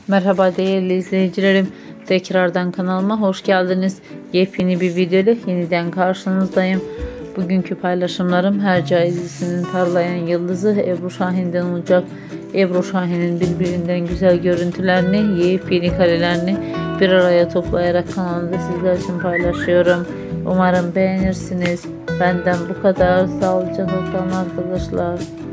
Merhaba değerli izleyicilerim. Tekrardan kanalıma hoş geldiniz. Yepyeni bir video ile yeniden karşınızdayım. Bugünkü paylaşımlarım Hercai dizisinin parlayan yıldızı Ebru Şahin'den olacak. Ebru Şahin'in birbirinden güzel görüntülerini, yepyeni karelerini bir araya toplayarak kanalımda sizler için paylaşıyorum. Umarım beğenirsiniz. Benden bu kadar. Sağlıcakla kalın arkadaşlar.